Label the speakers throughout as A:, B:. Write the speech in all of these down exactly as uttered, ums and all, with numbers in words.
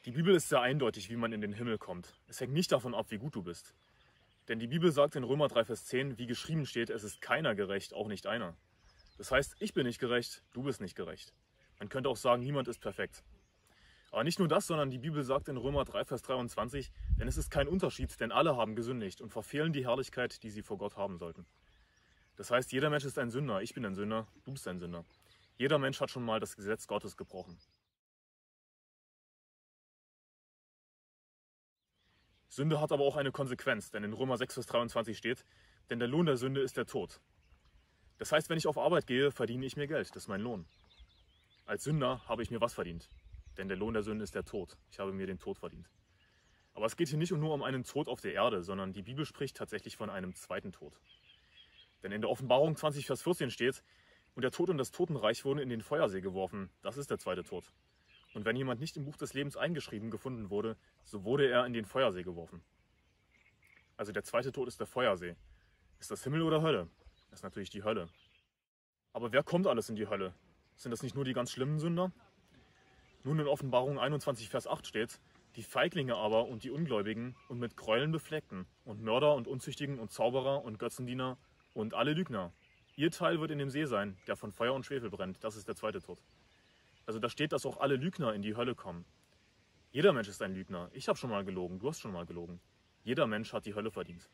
A: Die Bibel ist sehr eindeutig, wie man in den Himmel kommt. Es hängt nicht davon ab, wie gut du bist. Denn die Bibel sagt in Römer drei, Vers zehn, wie geschrieben steht, es ist keiner gerecht, auch nicht einer. Das heißt, ich bin nicht gerecht, du bist nicht gerecht. Man könnte auch sagen, niemand ist perfekt. Aber nicht nur das, sondern die Bibel sagt in Römer drei, Vers dreiundzwanzig, denn es ist kein Unterschied, denn alle haben gesündigt und verfehlen die Herrlichkeit, die sie vor Gott haben sollten. Das heißt, jeder Mensch ist ein Sünder, ich bin ein Sünder, du bist ein Sünder. Jeder Mensch hat schon mal das Gesetz Gottes gebrochen. Sünde hat aber auch eine Konsequenz, denn in Römer sechs, Vers dreiundzwanzig steht, denn der Lohn der Sünde ist der Tod. Das heißt, wenn ich auf Arbeit gehe, verdiene ich mir Geld, das ist mein Lohn. Als Sünder habe ich mir was verdient, denn der Lohn der Sünde ist der Tod. Ich habe mir den Tod verdient. Aber es geht hier nicht nur um einen Tod auf der Erde, sondern die Bibel spricht tatsächlich von einem zweiten Tod. Denn in der Offenbarung zwanzig, Vers vierzehn steht, und der Tod und das Totenreich wurden in den Feuersee geworfen, das ist der zweite Tod. Und wenn jemand nicht im Buch des Lebens eingeschrieben gefunden wurde, so wurde er in den Feuersee geworfen. Also der zweite Tod ist der Feuersee. Ist das Himmel oder Hölle? Das ist natürlich die Hölle. Aber wer kommt alles in die Hölle? Sind das nicht nur die ganz schlimmen Sünder? Nun in Offenbarung einundzwanzig, Vers acht steht, die Feiglinge aber und die Ungläubigen und mit Gräueln befleckten und Mörder und Unzüchtigen und Zauberer und Götzendiener und alle Lügner. Ihr Teil wird in dem See sein, der von Feuer und Schwefel brennt. Das ist der zweite Tod. Also da steht, dass auch alle Lügner in die Hölle kommen. Jeder Mensch ist ein Lügner. Ich habe schon mal gelogen, du hast schon mal gelogen. Jeder Mensch hat die Hölle verdient.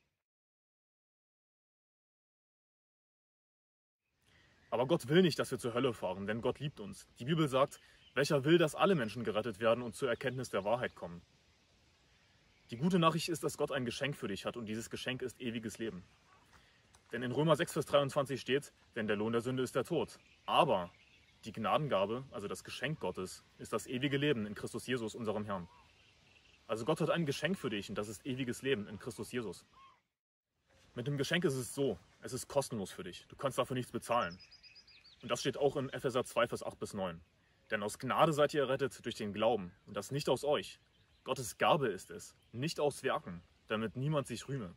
A: Aber Gott will nicht, dass wir zur Hölle fahren, denn Gott liebt uns. Die Bibel sagt, welcher will, dass alle Menschen gerettet werden und zur Erkenntnis der Wahrheit kommen. Die gute Nachricht ist, dass Gott ein Geschenk für dich hat und dieses Geschenk ist ewiges Leben. Denn in Römer sechs, Vers dreiundzwanzig steht, denn der Lohn der Sünde ist der Tod. Aber die Gnadengabe, also das Geschenk Gottes, ist das ewige Leben in Christus Jesus, unserem Herrn. Also Gott hat ein Geschenk für dich und das ist ewiges Leben in Christus Jesus. Mit dem Geschenk ist es so, es ist kostenlos für dich. Du kannst dafür nichts bezahlen. Und das steht auch in Epheser zwei, Vers acht bis neun. Denn aus Gnade seid ihr errettet durch den Glauben und das nicht aus euch. Gottes Gabe ist es, nicht aus Werken, damit niemand sich rühme.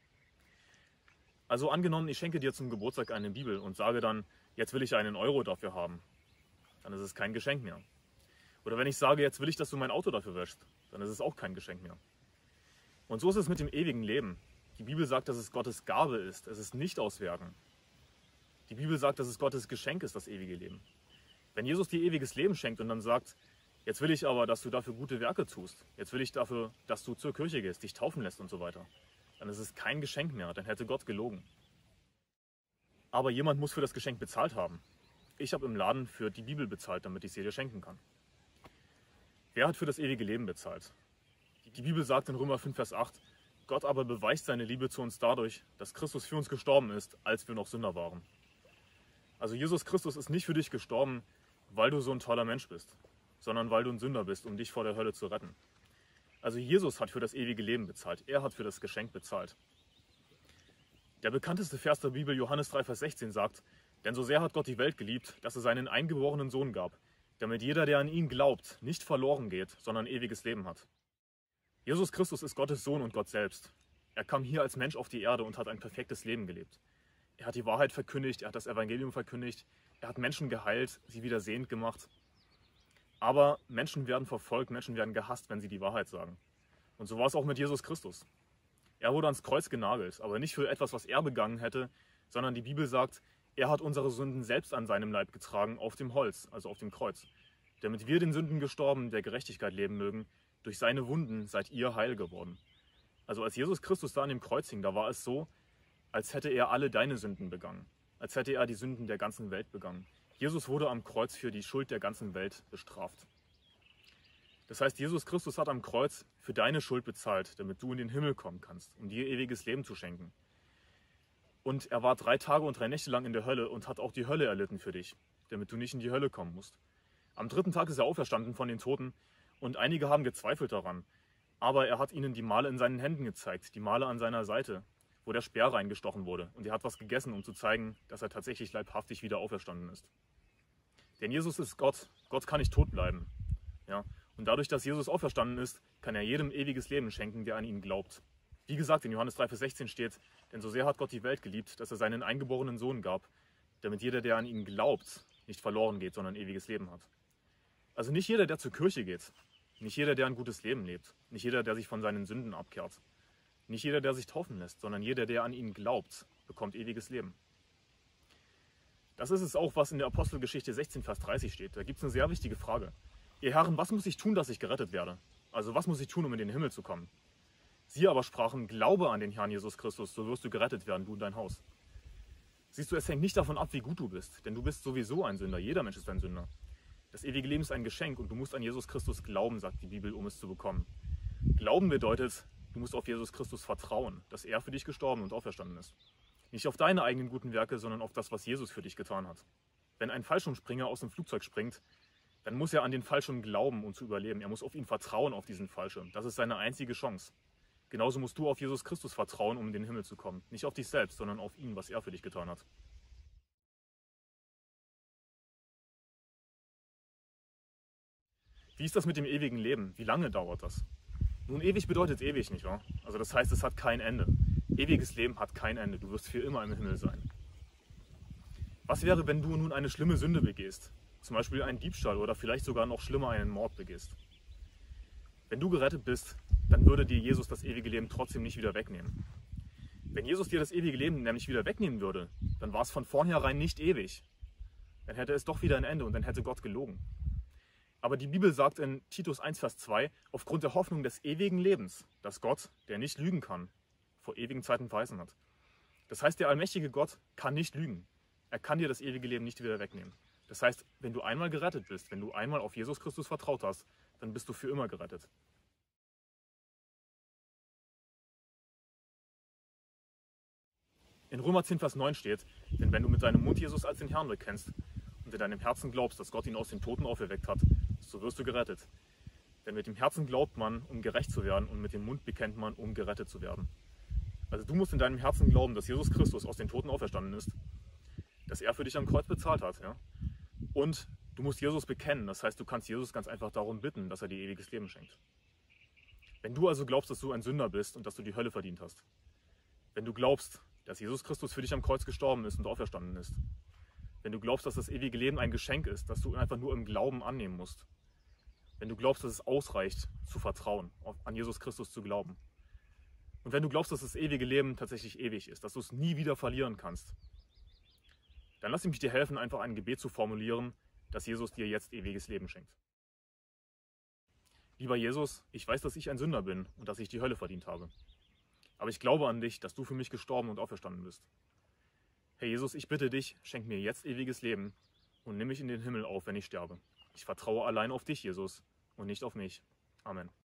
A: Also angenommen, ich schenke dir zum Geburtstag eine Bibel und sage dann, jetzt will ich einen Euro dafür haben. Dann ist es kein Geschenk mehr. Oder wenn ich sage, jetzt will ich, dass du mein Auto dafür wäschst, dann ist es auch kein Geschenk mehr. Und so ist es mit dem ewigen Leben. Die Bibel sagt, dass es Gottes Gabe ist, es ist nicht aus Werken. Die Bibel sagt, dass es Gottes Geschenk ist, das ewige Leben. Wenn Jesus dir ewiges Leben schenkt und dann sagt, jetzt will ich aber, dass du dafür gute Werke tust, jetzt will ich dafür, dass du zur Kirche gehst, dich taufen lässt und so weiter, dann ist es kein Geschenk mehr, dann hätte Gott gelogen. Aber jemand muss für das Geschenk bezahlt haben. Ich habe im Laden für die Bibel bezahlt, damit ich sie dir schenken kann. Wer hat für das ewige Leben bezahlt? Die Bibel sagt in Römer fünf, Vers acht, Gott aber beweist seine Liebe zu uns dadurch, dass Christus für uns gestorben ist, als wir noch Sünder waren. Also Jesus Christus ist nicht für dich gestorben, weil du so ein toller Mensch bist, sondern weil du ein Sünder bist, um dich vor der Hölle zu retten. Also Jesus hat für das ewige Leben bezahlt, er hat für das Geschenk bezahlt. Der bekannteste Vers der Bibel, Johannes drei, Vers sechzehn, sagt, denn so sehr hat Gott die Welt geliebt, dass er seinen eingeborenen Sohn gab, damit jeder, der an ihn glaubt, nicht verloren geht, sondern ewiges Leben hat. Jesus Christus ist Gottes Sohn und Gott selbst. Er kam hier als Mensch auf die Erde und hat ein perfektes Leben gelebt. Er hat die Wahrheit verkündigt, er hat das Evangelium verkündigt, er hat Menschen geheilt, sie wieder sehend gemacht. Aber Menschen werden verfolgt, Menschen werden gehasst, wenn sie die Wahrheit sagen. Und so war es auch mit Jesus Christus. Er wurde ans Kreuz genagelt, aber nicht für etwas, was er begangen hätte, sondern die Bibel sagt, er hat unsere Sünden selbst an seinem Leib getragen, auf dem Holz, also auf dem Kreuz. Damit wir den Sünden gestorben, der Gerechtigkeit leben mögen, durch seine Wunden seid ihr heil geworden. Also als Jesus Christus da an dem Kreuz hing, da war es so, als hätte er alle deine Sünden begangen, als hätte er die Sünden der ganzen Welt begangen. Jesus wurde am Kreuz für die Schuld der ganzen Welt bestraft. Das heißt, Jesus Christus hat am Kreuz für deine Schuld bezahlt, damit du in den Himmel kommen kannst, um dir ewiges Leben zu schenken. Und er war drei Tage und drei Nächte lang in der Hölle und hat auch die Hölle erlitten für dich, damit du nicht in die Hölle kommen musst. Am dritten Tag ist er auferstanden von den Toten und einige haben gezweifelt daran. Aber er hat ihnen die Male in seinen Händen gezeigt, die Male an seiner Seite, wo der Speer reingestochen wurde. Und er hat was gegessen, um zu zeigen, dass er tatsächlich leibhaftig wieder auferstanden ist. Denn Jesus ist Gott. Gott kann nicht tot bleiben. Ja? Und dadurch, dass Jesus auferstanden ist, kann er jedem ewiges Leben schenken, der an ihn glaubt. Wie gesagt, in Johannes drei, Vers sechzehn steht, denn so sehr hat Gott die Welt geliebt, dass er seinen eingeborenen Sohn gab, damit jeder, der an ihn glaubt, nicht verloren geht, sondern ewiges Leben hat. Also nicht jeder, der zur Kirche geht, Nicht jeder, der ein gutes Leben lebt. Nicht jeder, der sich von seinen Sünden abkehrt. Nicht jeder, der sich taufen lässt, sondern jeder, der an ihn glaubt, bekommt ewiges Leben. Das ist es auch, was in der Apostelgeschichte sechzehn, Vers dreißig steht. Da gibt es eine sehr wichtige Frage. Ihr Herren, was muss ich tun, dass ich gerettet werde? Also was muss ich tun, um in den Himmel zu kommen? Sie aber sprachen, glaube an den Herrn Jesus Christus, so wirst du gerettet werden, du und dein Haus. Siehst du, es hängt nicht davon ab, wie gut du bist, denn du bist sowieso ein Sünder. Jeder Mensch ist ein Sünder. Das ewige Leben ist ein Geschenk und du musst an Jesus Christus glauben, sagt die Bibel, um es zu bekommen. Glauben bedeutet, du musst auf Jesus Christus vertrauen, dass er für dich gestorben und auferstanden ist. Nicht auf deine eigenen guten Werke, sondern auf das, was Jesus für dich getan hat. Wenn ein Fallschirmspringer aus dem Flugzeug springt, dann muss er an den Fallschirm glauben, um zu überleben. Er muss auf ihn vertrauen, auf diesen Fallschirm. Das ist seine einzige Chance. Genauso musst du auf Jesus Christus vertrauen, um in den Himmel zu kommen. Nicht auf dich selbst, sondern auf ihn, was er für dich getan hat. Wie ist das mit dem ewigen Leben? Wie lange dauert das? Nun, ewig bedeutet ewig, nicht wahr? Also das heißt, es hat kein Ende. Ewiges Leben hat kein Ende. Du wirst für immer im Himmel sein. Was wäre, wenn du nun eine schlimme Sünde begehst? Zum Beispiel einen Diebstahl oder vielleicht sogar noch schlimmer einen Mord begehst. Wenn du gerettet bist, dann würde dir Jesus das ewige Leben trotzdem nicht wieder wegnehmen. Wenn Jesus dir das ewige Leben nämlich wieder wegnehmen würde, dann war es von vornherein nicht ewig. Dann hätte es doch wieder ein Ende und dann hätte Gott gelogen. Aber die Bibel sagt in Titus eins, Vers zwei, aufgrund der Hoffnung des ewigen Lebens, dass Gott, der nicht lügen kann, vor ewigen Zeiten verheißen hat. Das heißt, der allmächtige Gott kann nicht lügen. Er kann dir das ewige Leben nicht wieder wegnehmen. Das heißt, wenn du einmal gerettet bist, wenn du einmal auf Jesus Christus vertraut hast, dann bist du für immer gerettet. In Römer zehn, Vers neun steht, denn wenn du mit deinem Mund Jesus als den Herrn bekennst und in deinem Herzen glaubst, dass Gott ihn aus den Toten auferweckt hat, so wirst du gerettet. Denn mit dem Herzen glaubt man, um gerecht zu werden, und mit dem Mund bekennt man, um gerettet zu werden. Also du musst in deinem Herzen glauben, dass Jesus Christus aus den Toten auferstanden ist, dass er für dich am Kreuz bezahlt hat. Ja? Und du musst Jesus bekennen, das heißt, du kannst Jesus ganz einfach darum bitten, dass er dir ewiges Leben schenkt. Wenn du also glaubst, dass du ein Sünder bist und dass du die Hölle verdient hast, wenn du glaubst, dass Jesus Christus für dich am Kreuz gestorben ist und auferstanden ist, wenn du glaubst, dass das ewige Leben ein Geschenk ist, das du einfach nur im Glauben annehmen musst, wenn du glaubst, dass es ausreicht, zu vertrauen, an Jesus Christus zu glauben, und wenn du glaubst, dass das ewige Leben tatsächlich ewig ist, dass du es nie wieder verlieren kannst, dann lass mich dir helfen, einfach ein Gebet zu formulieren, dass Jesus dir jetzt ewiges Leben schenkt. Lieber Jesus, ich weiß, dass ich ein Sünder bin und dass ich die Hölle verdient habe. Aber ich glaube an dich, dass du für mich gestorben und auferstanden bist. Herr Jesus, ich bitte dich, schenk mir jetzt ewiges Leben und nimm mich in den Himmel auf, wenn ich sterbe. Ich vertraue allein auf dich, Jesus, und nicht auf mich. Amen.